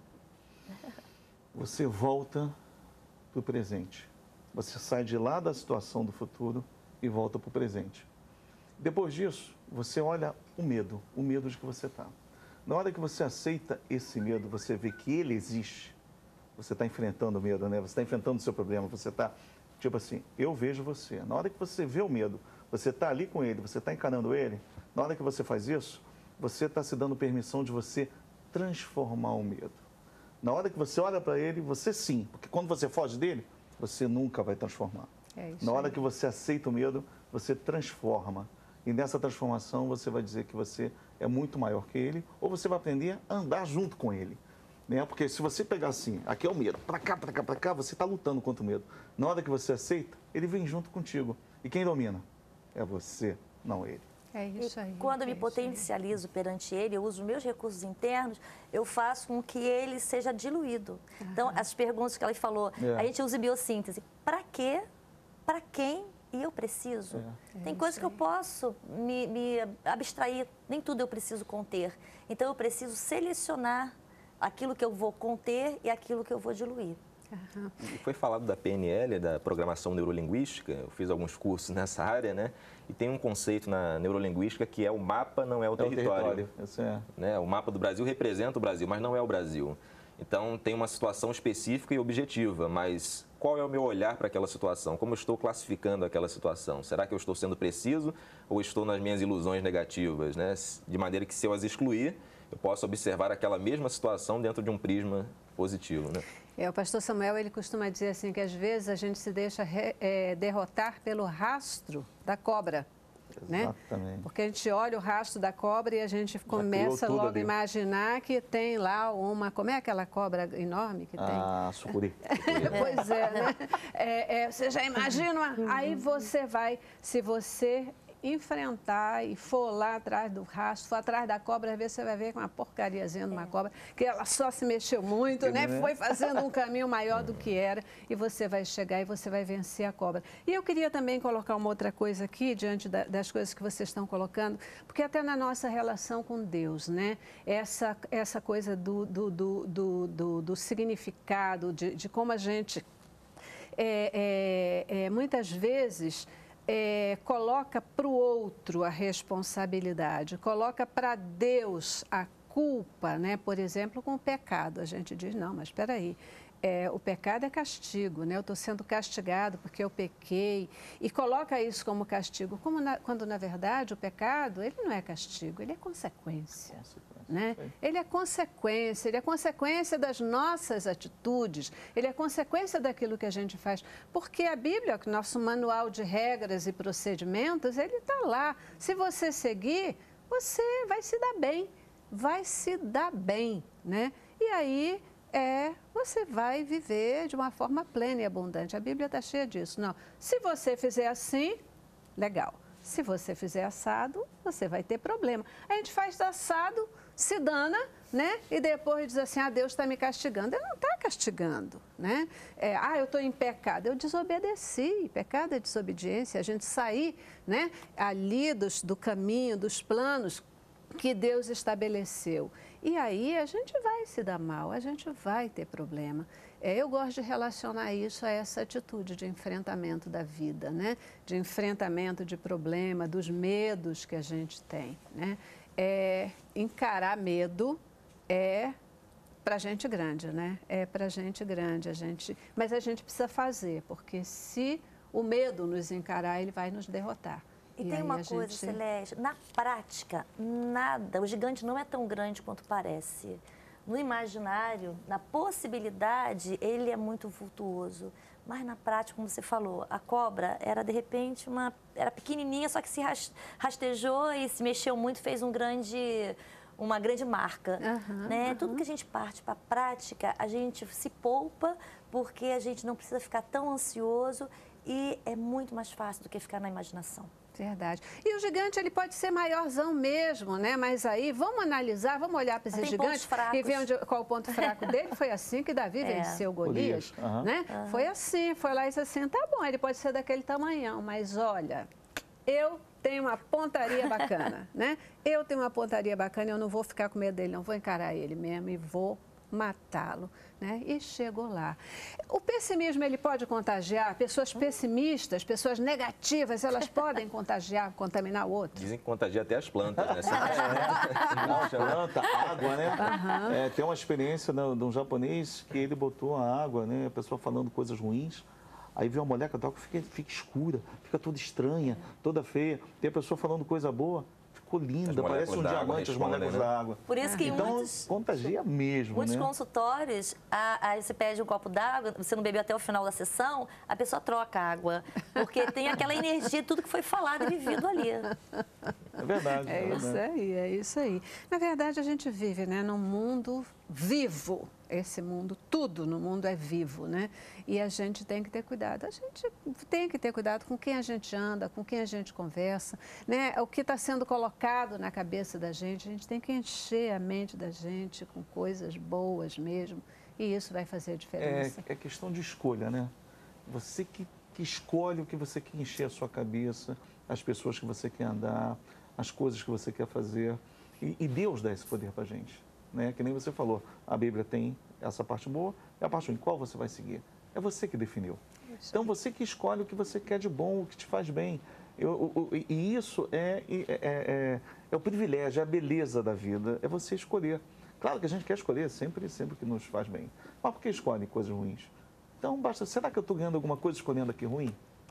Você volta para o presente. Você sai de lá da situação do futuro e volta para o presente. Depois disso, você olha o medo de que você está. Na hora que você aceita esse medo, você vê que ele existe. Você está enfrentando o medo, né? Você está enfrentando o seu problema, você está, tipo assim, eu vejo você. Na hora que você vê o medo, você está ali com ele, você está encarando ele, na hora que você faz isso, você está se dando permissão de você transformar o medo. Na hora que você olha para ele, você sim, porque quando você foge dele, você nunca vai transformar. Na hora que você aceita o medo, você transforma. E nessa transformação você vai dizer que você é muito maior que ele, ou você vai aprender a andar junto com ele. Né? Porque se você pegar assim, aqui é o medo, para cá, para cá, para cá, você está lutando contra o medo. Na hora que você aceita, ele vem junto contigo. E quem domina? É você, não ele. É isso aí. Quando eu me potencializo perante ele, eu uso meus recursos internos, eu faço com que ele seja diluído. Então, as perguntas que ela falou, a gente usa biossíntese. Para quê? Para quem? E eu preciso? Tem coisas que eu posso me abstrair, nem tudo eu preciso conter. Então, eu preciso selecionar aquilo que eu vou conter e aquilo que eu vou diluir. E foi falado da PNL, da programação neurolinguística, eu fiz alguns cursos nessa área, né? E tem um conceito na neurolinguística que é o mapa não é o território. Né? O mapa do Brasil representa o Brasil, mas não é o Brasil. Então, tem uma situação específica e objetiva, mas qual é o meu olhar para aquela situação? Como eu estou classificando aquela situação? Será que eu estou sendo preciso ou estou nas minhas ilusões negativas? Né? De maneira que, se eu as excluir, eu posso observar aquela mesma situação dentro de um prisma positivo, né? O pastor Samuel, ele costuma dizer assim que às vezes a gente se deixa derrotar pelo rastro da cobra. Exatamente. Né? Porque a gente olha o rastro da cobra e a gente começa logo a imaginar que tem lá uma... Como é aquela cobra enorme que tem? Ah, sucuri. Pois é, né? Você já imagina? Aí você vai, se você enfrentar e for lá atrás do rastro, for atrás da cobra, às vezes você vai ver com uma porcariazinha de uma cobra, que ela só se mexeu muito, né? Foi fazendo um caminho maior do que era, e você vai chegar e você vai vencer a cobra. E eu queria também colocar uma outra coisa aqui, diante das coisas que vocês estão colocando, porque até na nossa relação com Deus, né? Essa coisa do significado, de como a gente, muitas vezes... coloca para o outro a responsabilidade, coloca para Deus a culpa, né? Por exemplo, com o pecado. A gente diz, não, mas espera aí, o pecado é castigo, né? Eu estou sendo castigado porque eu pequei. E coloca isso como castigo, quando na verdade o pecado, ele não é castigo, ele é consequência. Né? Ele é consequência das nossas atitudes, ele é consequência daquilo que a gente faz. Porque a Bíblia, nosso manual de regras e procedimentos, ele está lá. Se você seguir, você vai se dar bem, né? E aí você vai viver de uma forma plena e abundante. A Bíblia está cheia disso. Não, se você fizer assim, legal. Se você fizer assado, você vai ter problema. A gente faz assado, se dana, né? E depois diz assim, Deus está me castigando. Ele não está castigando, né? Eu estou em pecado. Eu desobedeci. Pecado é desobediência. A gente sair, né, ali do caminho, dos planos que Deus estabeleceu. E aí a gente vai se dar mal, a gente vai ter problema. Eu gosto de relacionar isso a essa atitude de enfrentamento da vida, né? De enfrentamento de problema, dos medos que a gente tem, né? Encarar medo para gente grande, né? Para gente grande, mas a gente precisa fazer, porque se o medo nos encarar, ele vai nos derrotar. E tem uma coisa, Celeste, na prática, o gigante não é tão grande quanto parece. No imaginário, na possibilidade, ele é muito vultuoso. Mas na prática, como você falou, a cobra era de repente era pequenininha, só que se rastejou e se mexeu muito, fez um grande uma grande marca, né? Tudo que a gente parte para a prática, a gente se poupa porque a gente não precisa ficar tão ansioso e é muito mais fácil do que ficar na imaginação. Verdade. E o gigante, ele pode ser maiorzão mesmo, né? Mas aí, vamos analisar, vamos olhar para esse gigante e ver qual o ponto fraco dele. Foi assim que Davi venceu Golias, né? Foi assim, foi lá e disse assim, tá bom, ele pode ser daquele tamanhão, mas olha, eu tenho uma pontaria bacana, né? Eu tenho uma pontaria bacana, eu não vou ficar com medo dele, não vou encarar ele mesmo e vou matá-lo, né? E chegou lá. O pessimismo, ele pode contagiar? Pessoas pessimistas, pessoas negativas, elas podem contagiar, contaminar o outro? Dizem que contagia até as plantas, né? Planta, água, né? Tem uma experiência de um japonês que ele botou a água, né? A pessoa falando coisas ruins. Aí vê uma mulher que a água fica escura, fica toda estranha, toda feia. Tem a pessoa falando coisa boa. Ficou linda, parece um diamante, as moléculas da água. Por isso que então, contagia mesmo, muitos consultórios, aí você pede um copo d'água, você não bebeu até o final da sessão, a pessoa troca a água, porque tem aquela energia de tudo que foi falado e vivido ali. É verdade. É isso aí. Na verdade, a gente vive, né, num mundo vivo. Esse mundo, tudo no mundo é vivo, né? E a gente tem que ter cuidado. A gente tem que ter cuidado com quem a gente anda, com quem a gente conversa, né? O que está sendo colocado na cabeça da gente, a gente tem que encher a mente da gente com coisas boas mesmo. E isso vai fazer diferença. É questão de escolha, né? Você que escolhe o que você quer encher a sua cabeça, as pessoas que você quer andar, as coisas que você quer fazer. E Deus dá esse poder para a gente. Né? Que nem você falou, a Bíblia tem essa parte boa e a parte ruim. Qual você vai seguir? É você que definiu. Então, você que escolhe o que você quer de bom, o que te faz bem. E isso é o privilégio, é a beleza da vida, é você escolher. Claro que a gente quer escolher sempre que nos faz bem. Mas por que escolhe coisas ruins? Então, será que eu estou ganhando alguma coisa escolhendo aqui ruim?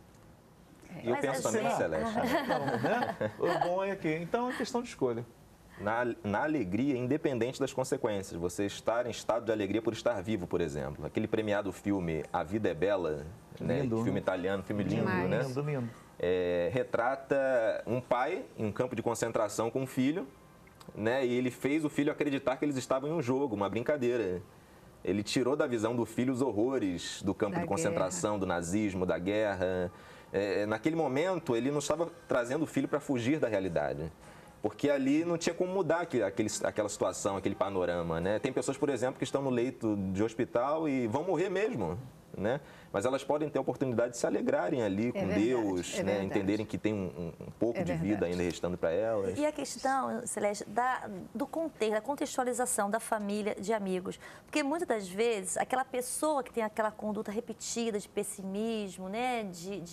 E eu penso também, Celeste. Não, né? O bom é que, então, é questão de escolha. Na alegria, independente das consequências. Você estar em estado de alegria por estar vivo, por exemplo. Aquele premiado filme A Vida é Bela, né? Filme italiano, filme lindo, né? Lindo. Retrata um pai em um campo de concentração com um filho, né? E ele fez o filho acreditar que eles estavam em um jogo, uma brincadeira. Ele tirou da visão do filho os horrores do campo de concentração, do nazismo, da guerra. Naquele momento, ele não estava trazendo o filho para fugir da realidade. Porque ali não tinha como mudar aquela situação, aquele panorama, né? Tem pessoas, por exemplo, que estão no leito de hospital e vão morrer mesmo, né? Mas elas podem ter a oportunidade de se alegrarem ali com Deus, né? Entenderem que tem um pouco de vida ainda restando para elas. E a questão, Celeste, do contexto, da contextualização da família, de amigos. Porque muitas das vezes, aquela pessoa que tem aquela conduta repetida de pessimismo, né?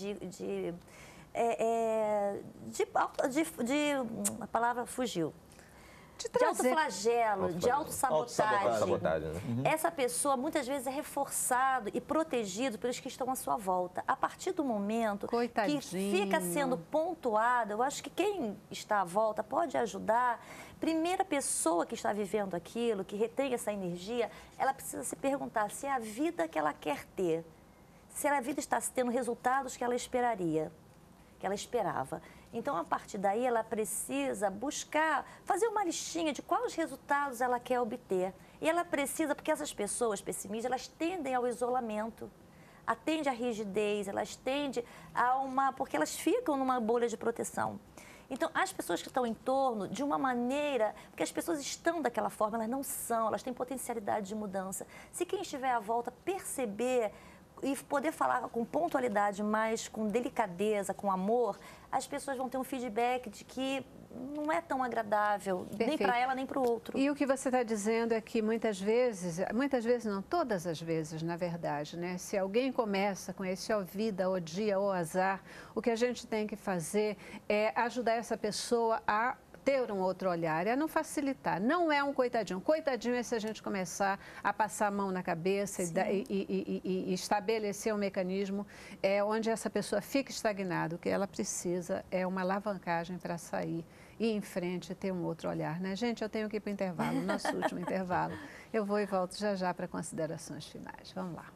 A palavra fugiu. De autoflagelo, de autossabotagem. Essa pessoa muitas vezes é reforçado e protegido pelos que estão à sua volta. A partir do momento que fica sendo pontuado, eu acho que quem está à volta pode ajudar. Primeira pessoa que está vivendo aquilo, que retém essa energia, ela precisa se perguntar se é a vida que ela quer ter, se a vida está tendo resultados que ela esperaria. Que ela esperava. Então, a partir daí, ela precisa buscar, fazer uma listinha de quais resultados ela quer obter. E ela precisa, porque essas pessoas pessimistas, elas tendem ao isolamento, atendem à rigidez, elas tendem porque elas ficam numa bolha de proteção. Então, as pessoas que estão em torno, de uma maneira, porque as pessoas estão daquela forma, elas não são, elas têm potencialidade de mudança. Se quem estiver à volta perceber e poder falar com pontualidade, mas com delicadeza, com amor, as pessoas vão ter um feedback de que não é tão agradável, nem para ela, nem para o outro. E o que você está dizendo é que muitas vezes não, todas as vezes, na verdade, né? Se alguém começa com esse ó vida, ó dia, ó azar, o que a gente tem que fazer é ajudar essa pessoa a ter um outro olhar, é não facilitar. Não é um coitadinho. Coitadinho é se a gente começar a passar a mão na cabeça e estabelecer um mecanismo onde essa pessoa fica estagnada. O que ela precisa é uma alavancagem para sair e ir em frente e ter um outro olhar, né? Gente, eu tenho que ir para o intervalo, nosso último intervalo. Eu vou e volto já para considerações finais. Vamos lá.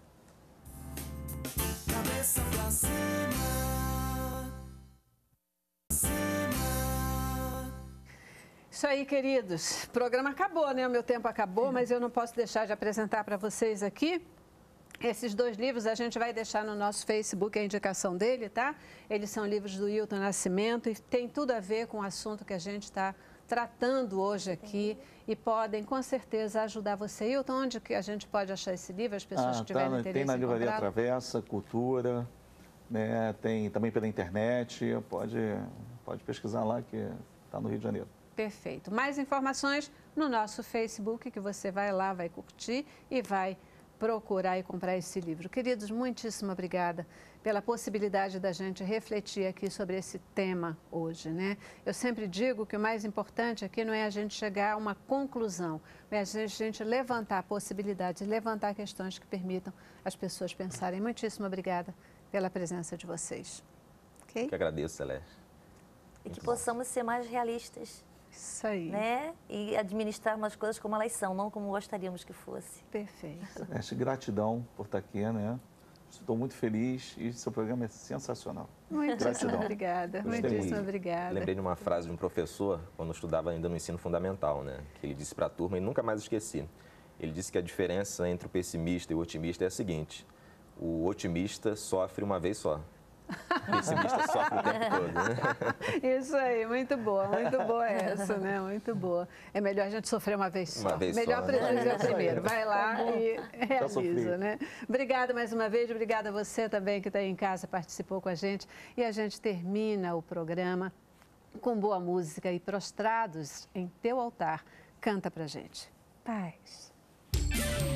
Cabeça pra cima. Isso aí, queridos. O programa acabou, né? O meu tempo acabou, mas eu não posso deixar de apresentar para vocês aqui esses 2 livros. A gente vai deixar no nosso Facebook a indicação dele, tá? Eles são livros do Hilton Nascimento e tem tudo a ver com o assunto que a gente está tratando hoje aqui e podem, com certeza, ajudar você. Hilton, onde que a gente pode achar esse livro? As pessoas que tiverem interesse tem na em Livraria comprá-lo? Travessa, Cultura, né? Tem também pela internet, pode pesquisar lá que está no Rio de Janeiro. Perfeito. Mais informações no nosso Facebook, que você vai lá, vai curtir e vai procurar e comprar esse livro. Queridos, muitíssimo obrigada pela possibilidade da gente refletir aqui sobre esse tema hoje, né? Eu sempre digo que o mais importante aqui não é a gente chegar a uma conclusão, mas a gente levantar possibilidades, levantar questões que permitam as pessoas pensarem. Muitíssimo obrigada pela presença de vocês. Ok? Eu que agradeço, Celeste. E que possamos ser mais realistas, Isso aí. né? E administrar umas coisas como elas são, não como gostaríamos que fosse. Perfeito. Celeste, gratidão por estar aqui, né? Estou muito feliz e seu programa é sensacional. Muitíssimo Gratidão. obrigada. Gostei. Muitíssimo obrigada. Lembrei de uma frase de um professor, quando eu estudava ainda no ensino fundamental, né? Que ele disse para a turma e nunca mais esqueci. Ele disse que a diferença entre o pessimista e o otimista é a seguinte: o otimista sofre uma vez só. O pessimista sofre o tempo todo, né? Isso aí, muito boa essa, né? Muito boa. É melhor a gente sofrer uma vez só. Uma vez melhor só, prejuízo né? é primeiro. Vai lá e realiza, sofri. né? Obrigada mais uma vez, obrigada a você também que está aí em casa, participou com a gente. E a gente termina o programa com boa música e prostrados em teu altar. Canta pra gente. Paz.